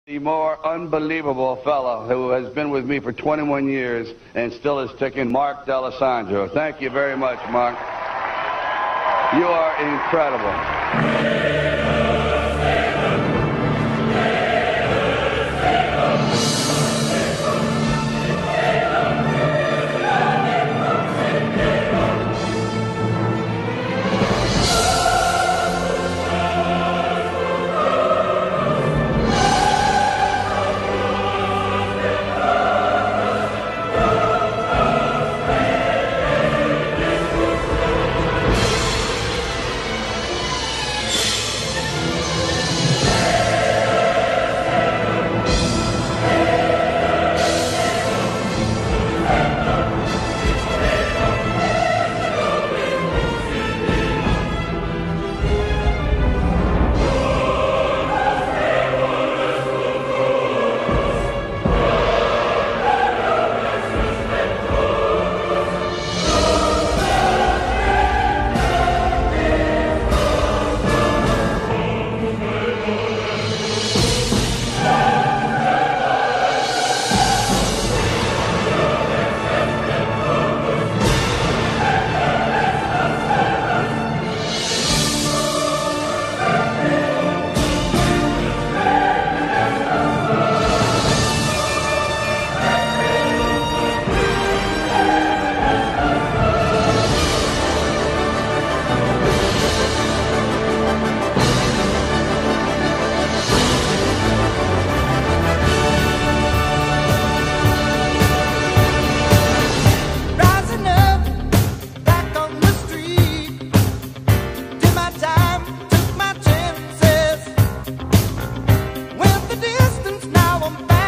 The more unbelievable fellow who has been with me for 21 years and still is ticking, Mark D'Alessandro. Thank you very much, Mark. You are incredible. Went the distance, now I'm back.